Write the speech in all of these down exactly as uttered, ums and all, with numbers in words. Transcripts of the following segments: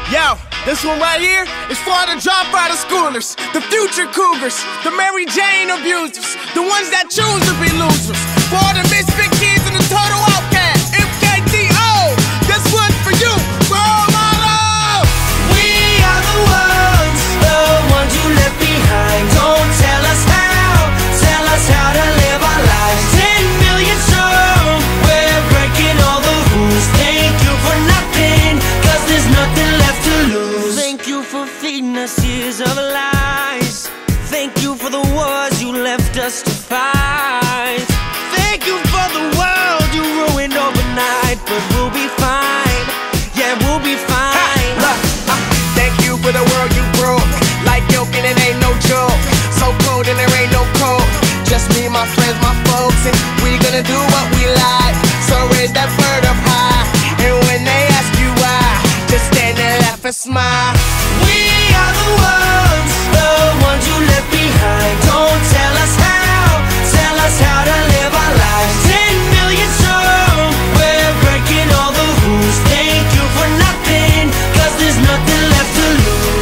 Yo, this one right here is for the dropout of schoolers, the future cougars, the Mary Jane abusers, the ones that choose to be losers, for all the misfit kids and the total outcasts. M K T O, this one's for you, for all my love. We are the ones, the ones you left behind. Don't tell us how, tell us how to live our lives. Ten million strong, we're breaking all the rules. Thank you for nothing, cause there's nothing left to lose. Thank you for feeding us years of lies. Thank you for the wars you left us to fight. Thank you for the world you ruined overnight. But we'll be fine, yeah, we'll be fine. Ha, look, uh, thank you for the world you broke, like yolk and it ain't no joke. So cold and there ain't no cold, just me, my friends, my folks, and we gonna do what we like. So raise that bird up high, and when they ask you why, just stand and laugh and smile. We are the ones, the ones you left behind. Don't tell us how, tell us how to live our lives. Ten million strong, we're breaking all the rules. Thank you for nothing, cause there's nothing left to lose.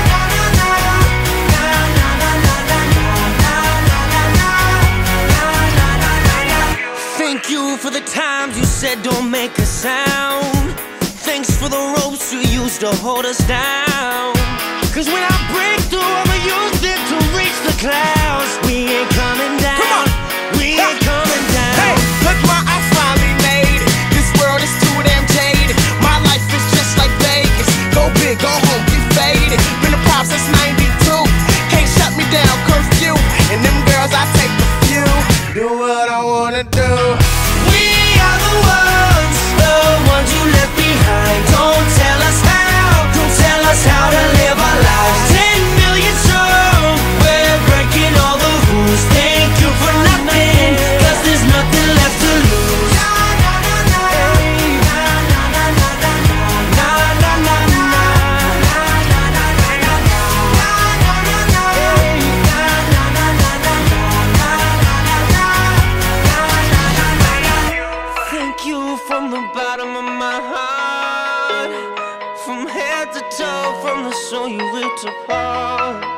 Thank you for the times you said don't make a sound. Thanks for the ropes you used to hold us down. Cause when I break through, I'ma use it to reach the clouds. We ain't coming down. Come on. We ain't coming down. Hey, look what I finally made. This world is too damn jaded. My life is just like Vegas. Go big, go home, get faded. Been a prop since ninety-two. Can't shut me down, curfew. And them girls, I take a few. Do what I wanna do. We are the ones, the ones you left behind. Don't tell us how, don't tell us how to live our lives. Ten million strong, we're breaking all the rules. Thank you for nothing, cause there's nothing left to lose. Thank you from the bottom of my heart, from head to toe, from the soul you ripped apart.